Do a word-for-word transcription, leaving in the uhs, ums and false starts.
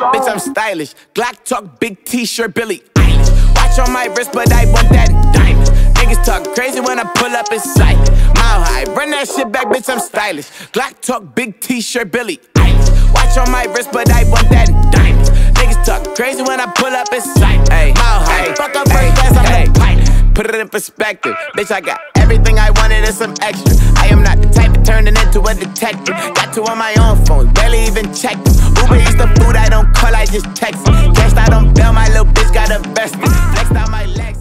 bitch, I'm stylish. Glock talk, big t-shirt, Billy Eilish. Watch on my wrist, but I want that diamond. Niggas talk crazy when I pull up in sight. Mile high, run that shit back, bitch, I'm stylish. Glock talk, big t-shirt, Billy Eilish. Watch on my wrist, but I want that diamond. Niggas talk crazy when I pull up in sight. Ay, mile high, fuck up first class, I'm the pilot. Put it in perspective, bitch, I got everything I wanted and some extra. I am not the type of turning into a detective. Got two on my own phone, barely even checked them. Uber Eats the food, I don't call, I just text them. Cashed out on bail, my little bitch got a vested. Flexed out my legs.